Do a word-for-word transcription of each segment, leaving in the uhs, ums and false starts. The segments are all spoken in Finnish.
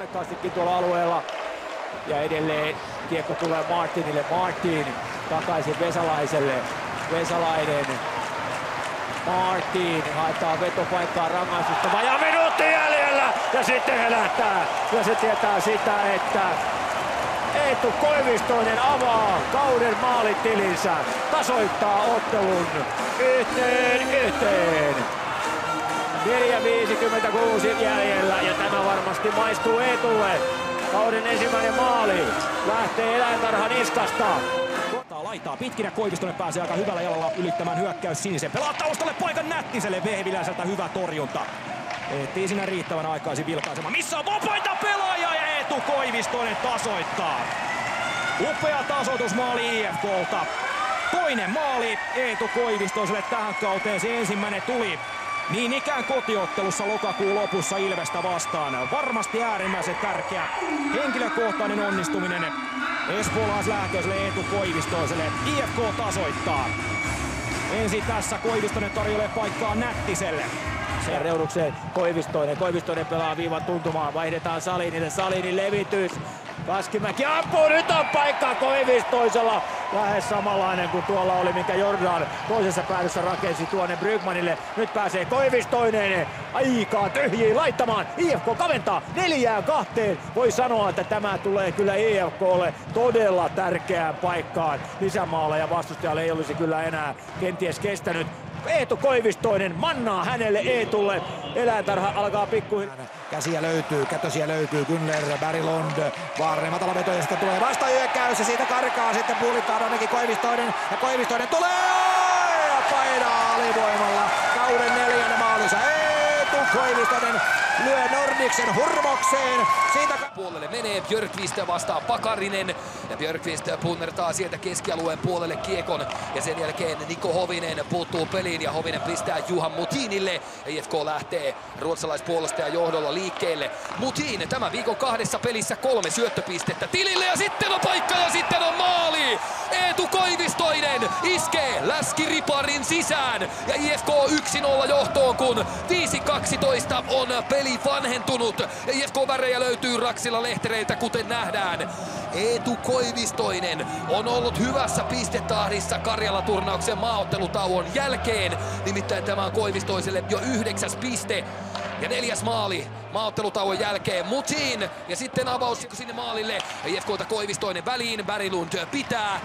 voimakkaastikin tuolla alueella. Ja edelleen kiekko tulee Martinille. Martin takaisin Vesalaiselle. Vesalainen. Martin haetaan vetopaikkaa rangaistusta. Vajaa minuutti jäljellä. Ja sitten he lähtää. Ja se tietää sitä, että Eetu Koivistoinen avaa kauden maalitilinsä. Tasoittaa ottelun yhteen yhteen. neljä viisikymmentäkuusi jäljellä ja tämä varmasti maistuu Eetulle. Kauden ensimmäinen maali lähtee Eläintarha niskasta. Laitaa pitkin ja Koivistonen pääsee aika hyvällä jalalla ylittämään hyökkäys sinisen. Pelaa taustalle paikan Nättiselle, Vehviläiseltä hyvä torjunta. Ehtii siinä riittävän aikaisin vilkaisemaan. Missä on vapaita pelaajia ja Eetu Koivistonen tasoittaa. Upea tasoitusmaali I F K:lta. Toinen maali Eetu Koivistoiselle tähän kauteen, se ensimmäinen tuli niin ikään kotiottelussa lokakuun lopussa Ilvestä vastaan. Varmasti äärimmäisen tärkeä henkilökohtainen onnistuminen espoolaislähtöiselle Eetu Koivistoiselle. I F K tasoittaa. Ensin tässä Koivistonen tarjoilee paikkaa Nättiselle. Ja Reunukseen Koivistoinen. Koivistoinen pelaa viivan tuntumaan. Vaihdetaan Salinille. Salinin levitys. Kaskimäki ampuu. Nyt on paikka Koivistoisella. Lähes samanlainen kuin tuolla oli, minkä Jordan toisessa päädyssä rakensi tuonne Brygmanille. Nyt pääsee Koivistoinen aikaa tyhjiin laittamaan. I F K kaventaa neljään kahteen. Voi sanoa, että tämä tulee kyllä I F K:lle todella tärkeään paikkaan. Lisämaalla ja vastustajalle ei olisi kyllä enää kenties kestänyt. Eetu Koivistoinen mannaa hänelle Eetulle. Eläintarha alkaa pikkuhiljaa. Käsiä löytyy, kätösiä löytyy. Günler, Berglund, Vaarinen matala veto ja sitten tulee vastahyökkäys ja siitä karkaa sitten puolittaa ainakin Koivistoinen. Ja Koivistoinen tulee ja painaa alivoimalla kauden neljännen maalinsa. Eetu Koivistoinen lyö Nordiksen hurmokseen. Siitä puolelle menee Björkqvist vastaan Pakarinen ja Björkqvist punnertaa sieltä keskialueen puolelle kiekon ja sen jälkeen Niko Hovinen puuttuu peliin ja Hovinen pistää Juhan Mutinille. I F K lähtee ruotsalaispuolustajan johdolla liikkeelle. Mutin tämän viikon kahdessa pelissä kolme syöttöpistettä tilille ja sitten on paikka ja sitten on maali! Eetu Koivistoinen iskee läskiriparin sisään ja I F K yksi nolla johtoon, kun viisi kaksitoista on peli vanhentunut. Ja I F K-värejä löytyy Raksilla lehtereiltä, kuten nähdään. Eetu Koivistoinen on ollut hyvässä pistetahdissa Karjala-turnauksen maaottelutauon jälkeen. Nimittäin tämä on Koivistoiselle jo yhdeksäs piste ja neljäs maali maaottelutauon jälkeen. Mutin ja sitten avaus sinne maalille. I F K:lta Koivistoinen väliin, Berglund pitää.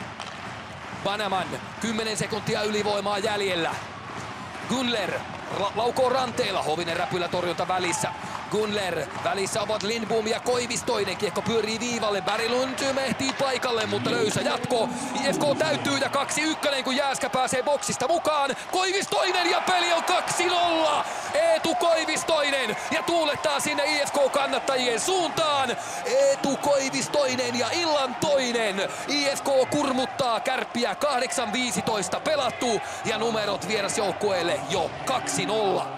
Bannerman, kymmenen sekuntia ylivoimaa jäljellä. Günler la- laukoo ranteella, Hovinen räpylä torjunta välissä. Günler, välissä ovat Lindbom ja Koivistoinen, kiekko pyörii viivalle, Berglund mehtii paikalle, mutta löysä jatko. I F K täyttyy ja kaksi ykkönen, kun Jääskä pääsee boksista mukaan. Koivistoinen ja peli on kaksi nolla! Eetu Koivistoinen ja tuulettaa sinne I F K-kannattajien suuntaan. Eetu Koivistoinen ja illan toinen. I F K kurmuttaa Kärppiä, kahdeksan viisitoista pelattu ja numerot vierasjoukkueelle jo kaksi nolla.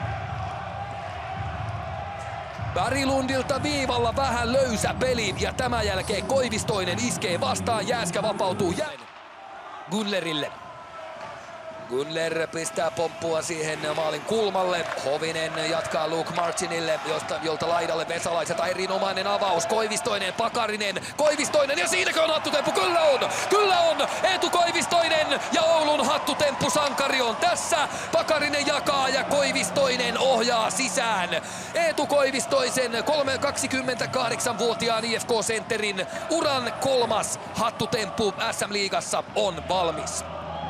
Berglundilta viivalla vähän löysä peli ja tämän jälkeen Koivistoinen iskee vastaan, Jääskä vapautuu jälleen Günlerille. Günler pistää pomppua siihen maalin kulmalle. Hovinen jatkaa Luke Martinille, josta, jolta laidalle Vesalaiselta erinomainen avaus. Koivistoinen, Pakarinen, Koivistoinen ja siinäkö on hattutemppu? Kyllä on! Kyllä on! Eetu Koivistoinen ja Oulun hattutemppu sankari on tässä. Pakarinen jakaa ja Koivistoinen ohjaa sisään. Eetu Koivistoisen kaksikymmentäkahdeksanvuotiaan I F K-sentterin uran kolmas hattutemppu S M-liigassa on valmis.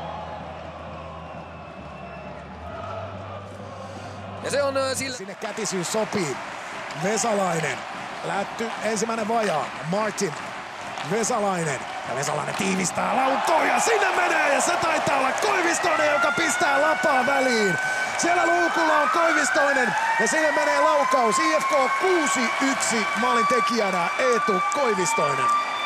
Ja se on sille... Sinne kätisyys sopii. Vesalainen. Lätty ensimmäinen vajaa. Martin. Vesalainen. Ja Vesalainen tiivistää laukoa ja sinne menee. Ja se taitaa olla Koivistoinen, joka pistää lapaa väliin. Siellä luukulla on Koivistoinen ja sinne menee laukaus. I F K kuusi yksi maalin tekijänä Eetu Koivistoinen.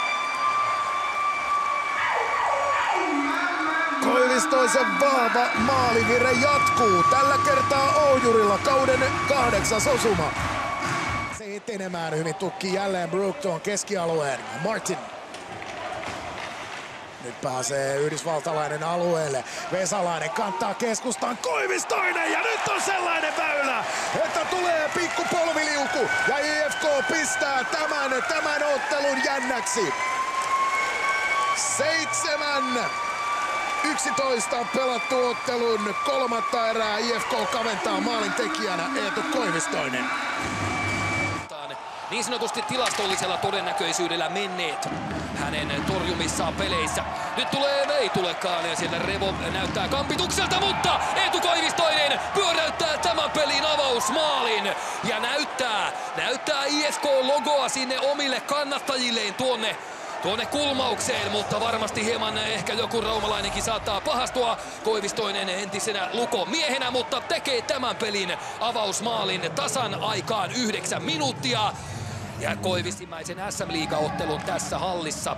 Koivistoisen vahva maalivire jatkuu. Tällä kertaa Oujurilla kauden kahdeksas osuma. Se etenemään hyvin tukkii jälleen Brook tuon keskialueen. Martin. Nyt pääsee yhdysvaltalainen alueelle. Vesalainen kantaa keskustaan. Koivistoinen ja nyt on sellainen väylä, että tulee pikku polviliuku ja I F K pistää tämän, tämän ottelun jännäksi. Seitsemän yksitoista on pelattu ottelun kolmatta erää. I F K kaventaa maalin tekijänä Eetu Koivistoinen. Niin sanotusti tilastollisella todennäköisyydellä menneet hänen torjumissaan peleissä. Nyt tulee, ei tulekaan ja siellä Revo näyttää kampitukselta, mutta Eetu Koivistoinen pyöräyttää tämän pelin avausmaalin. Ja näyttää, näyttää I F K-logoa sinne omille kannattajilleen tuonne Tuonne kulmaukseen, mutta varmasti hieman ehkä joku raumalainenkin saattaa pahastua. Koivistoinen entisenä lukomiehenä, mutta tekee tämän pelin avausmaalin tasan aikaan yhdeksän minuuttia. Ja Koivistimäisen S M-liigaottelun tässä hallissa.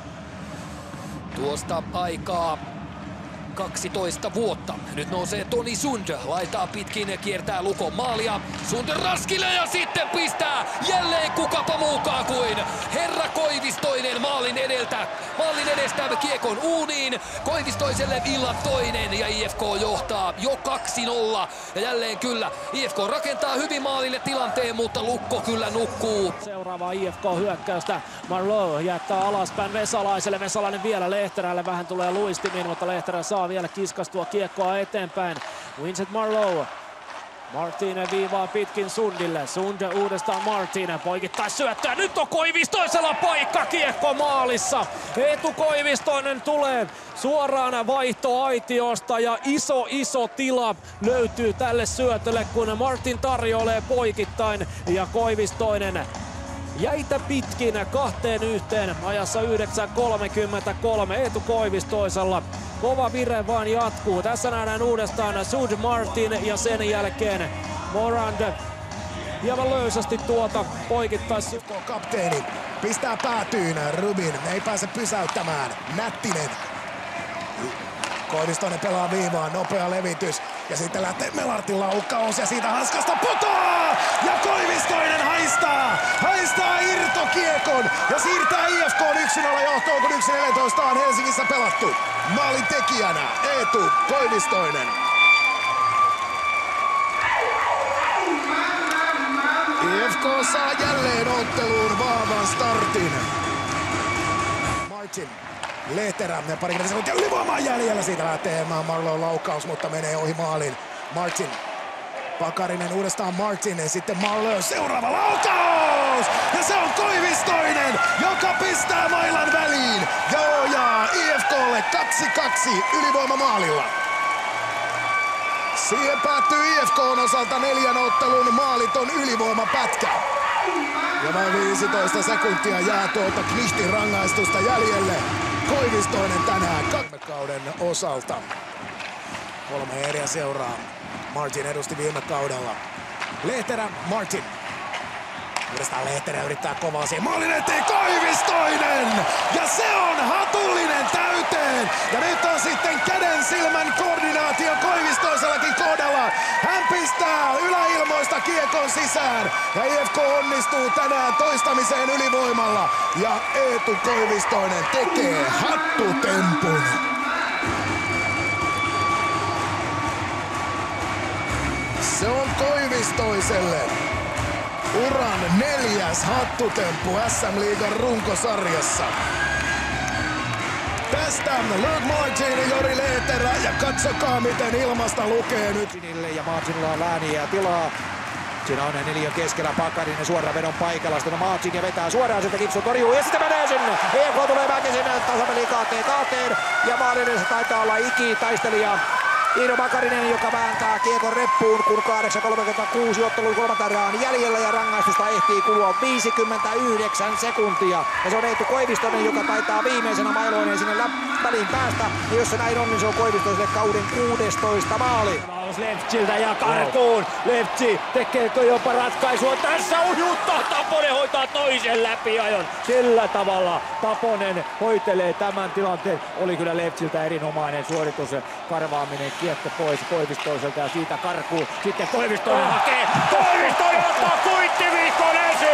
Tuosta aikaa kaksitoista vuotta. Nyt nousee Toni Sund, laitaa pitkin, kiertää Lukon maalia. Sund raskille ja sitten pistää jälleen kukapa muukaan kuin herra Koivistoinen maalin edeltä. Maalin edestä kiekon uuniin. Koivistoiselle illan toinen ja I F K johtaa jo kaksi nolla. Ja jälleen kyllä I F K rakentaa hyvin maalille tilanteen, mutta Lukko kyllä nukkuu. Seuraava I F K-hyökkäystä. Marlowe jättää alaspäin Vesalaiselle. Vesalainen vielä Lehterälle. Vähän tulee luistimiin, mutta Lehterä saa vielä kiskastua kiekkoa eteenpäin. Vincent Marlowe. Martin viivaa pitkin Sundille. Sund uudestaan Martin. Poikittaa syöttää. Nyt on Koivistoisella paikka. Kiekko maalissa. Eetu Koivistoinen tulee suoraan vaihtoaitiosta ja iso iso tila löytyy tälle syötölle, kun Martin tarjoilee poikittain ja Koivistoinen jäitä pitkin kahteen yhteen ajassa yhdeksän kolmekymmentäkolme Eetu Koivistoisella. Kova vire vaan jatkuu. Tässä nähdään uudestaan Sud Martin ja sen jälkeen Morand hieman löysästi tuota poikittais. Kapteeni pistää päätyyn. Rubin ei pääse pysäyttämään. Nättinen. Koivistoinen pelaa viivaan, nopea levitys ja sitten lähtee Melartin laukaus ja siitä hanskasta putoaa! Ja Koivistoinen haistaa! Haistaa irtokiekon ja siirtää I F K:n yksi nolla johtoon, kun yksi neljätoista on Helsingissä pelattu. Maalin tekijänä Eetu Koivistoinen. I F K saa jälleen otteluun vahvan startin. Martin. Lehterä, parikymmentä sekuntia ylivoimaa jäljellä, siitä lähtee Marlowe laukaus, mutta menee ohi maalin. Martin, Pakarinen uudestaan Martin, sitten Marlowe, seuraava laukaus! Ja se on Koivistoinen, joka pistää mailan väliin ja ojaa I F K:lle kaksi kaksi ylivoimamaalilla. Siihen päättyy I F K:n osalta neljän ottelun maaliton ylivoimapätkä. Ja vain viisitoista sekuntia jää tuolta Knihtin rangaistusta jäljelle. Koivistoinen tänään kauden osalta. Kolme eriä seuraa. Martin edusti viime kaudella. Lehterä, Martin. Uudestaan Lehterä yrittää kovaa siihen. Maalin eteen Koivistoinen! Ja se on hatullinen täyteen! Ja nyt on sitten käden silmän koordinaatio Koivistoisellakin kohdalla. Hän pistää yläilmoista kiekon sisään. Ja I F K onnistuu tänään toistamiseen ylivoimalla. Ja Eetu Koivistoinen tekee hattutempun. Se on Koivistoiselle uran neljäs hattutemppu S M-liigan runkosarjassa. Tästä Luke Martin ja Jori Lehterä ja katsokaa miten ilmasta lukee nyt. Ja Martinilla on lääniä ja tilaa. Siinä on neljän keskellä Pakarinen suoraan vedon paikalla. Sitten Martin ja vetää suoraan, sitten Kipsu torjuu ja sitten menee sinne. E K tulee väkisin tasapeliin kahteen kahteen. Ja maalin taitaa olla iki-taistelija Iiro Pakarinen, joka vääntää kiekon reppuun, kun kahdeksan kolmekymmentäkuusi ottelun kolmatta erää on jäljellä ja rangaistusta ehtii kulua viisikymmentäyhdeksän sekuntia. Ja se on Eetu Koivistoinen, joka taitaa viimeisenä mailoineen sinne väliin päästä. Ja jos se näin on, niin se on Koivistoiselle kauden kuudestoista maali. Leftiltä ja karkuun. Lefti tekeekö jopa ratkaisua? Tässä ujuttaa. Taponen hoitaa toisen läpiajon. Sillä tavalla Taponen hoitelee tämän tilanteen. Oli kyllä Leftiltä erinomainen suoritus. Karvaaminen kiekko pois Koivistoiselta ja siitä karkuun. Sitten Koivistoinen hakee. Koivistoinen ottaa kuittivihkon esiin.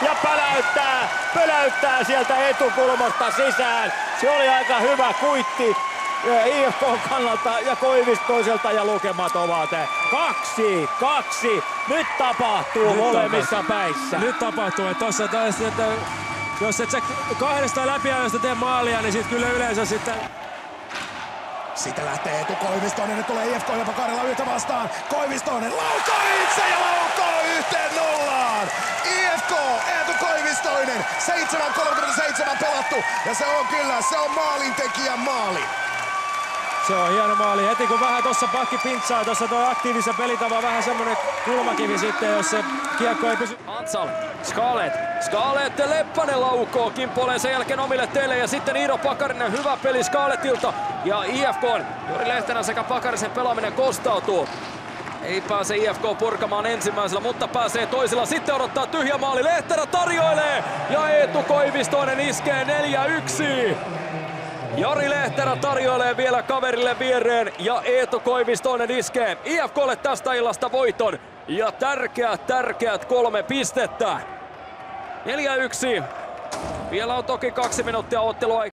ja pöläyttää, pöläyttää sieltä etukulmasta sisään. Se oli aika hyvä kuitti I F K:n kannalta ja Koivistoiselta ja lukemat ovat kaksi, kaksi. Nyt tapahtuu Nyt molemmissa tapahtuu. päissä. Nyt tapahtuu, että tossa taas, että jos et sä kahdesta läpiajosta tee maalia, niin sit kyllä yleensä sitten... Siitä lähtee Eetu Koivistoinen, nyt tulee I F K jopa kahdella yhtä vastaan. Koivistoinen laukoo itse ja laukoo yhteen nollaan. I F K, Eetu Koivistoinen, seitsemän kolmekymmentäseitsemän pelattu ja se on kyllä, se on maalintekijän maali. Se on hieno maali. Heti kun vähän tossa pakki pintsaa, tossa toi aktiivisen pelitava vähän semmonen kulmakivi sitten, jos se kiekko ei pysy. Antsal, Scarlett, Scarlett Leppänen laukoo kimpoilee sen jälkeen omille teille ja sitten Iiro Pakarinen, hyvä peli Scarlettilta ja I F K:n Jori Lehterän sekä Pakarisen pelaaminen kostautuu. Ei pääse I F K purkamaan ensimmäisellä, mutta pääsee toisella. Sitten odottaa tyhjä maali. Lehterä tarjoilee ja Eetu Koivistoinen iskee neljä yksi. Jari Lehterä tarjoilee vielä kaverille viereen ja Eetu Koivistoinen iskee I F K:lle tästä illasta voiton. Ja tärkeät, tärkeät kolme pistettä. neljä yksi. Vielä on toki kaksi minuuttia ottelua.